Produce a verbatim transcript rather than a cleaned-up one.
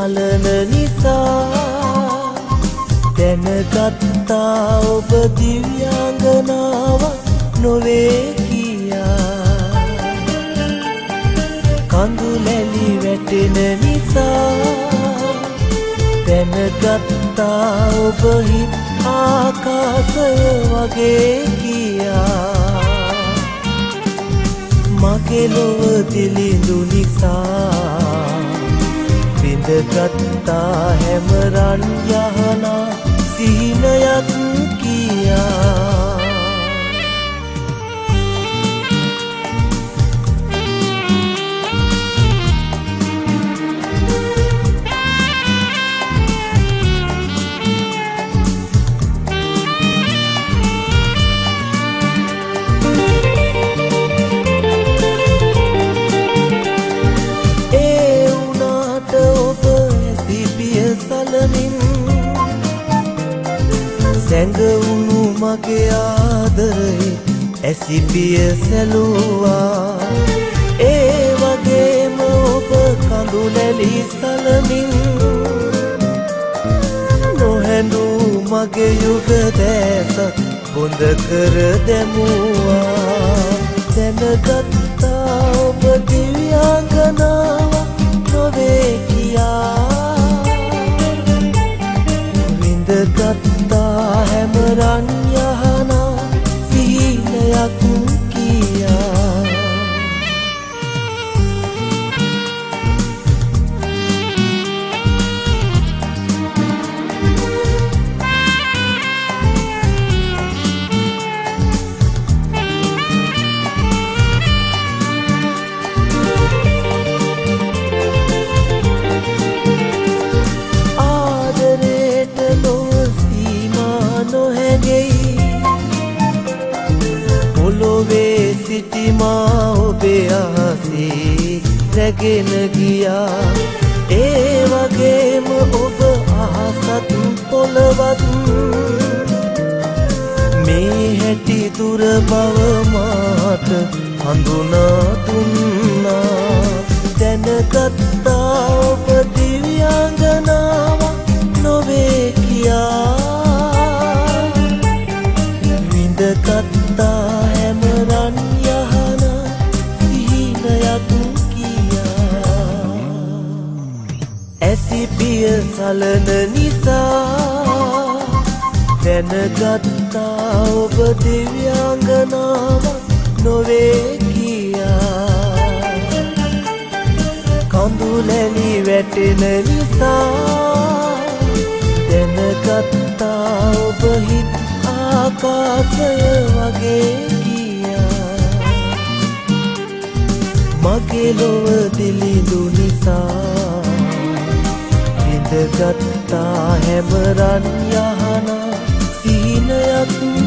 සලන නිසා දැනගත්තා ඔබ දිව්‍යාංගනාවක් නොවේ කියා. කඳුලැලි වැටෙන නිසා දැනගත්තා ඔබ හිත් ආකාශය වගේ කියා. මගේ ලොව දිලිඳු නිසා විඳගත්තා හැම රන් යහනා සිහිනයක් කියා. සැඟවුණු මගේ ආදරේ ඇසිපිය සැලුවා. ඒ වගේම ඔබ කඳුලැලි සලමින් නොහැඬු මගේ යුග දැසත් බොඳ කර දැමුවා. දැනගත්තා ඔබ දිව්‍යාංගනාවක් නොවේ කියා. විඳගත්තා හැම රන් යහනා සිහිනයක් කියා. පොළොවේ සිටිමා ඔබේ අහසේ රැගෙන ගියා. ඒ වගේම ඔබ අහසත් පොළවත් මේ හැටි දුර බව මාට හඳුනා දුන්නා. දැනගත්තා ඔබ දිව්‍යාංගනාවක් නොවේ කියා. විඳගත්තා හැම රන් යහනා සිහිනයක් කියා. ඇසිපිය සලන නිසා දැනගත්තා ඔබ දිව්‍යාංගනාවක් නොවේ කියා. කඳුලැලි වැටෙන නිසා දැනගත්තා ඔබ හිත් ආකාශය වගේ කියා. මගේ ලොව දිලිඳු නිසා විඳගත්තා හැම රන් යහනා සිහිනයක්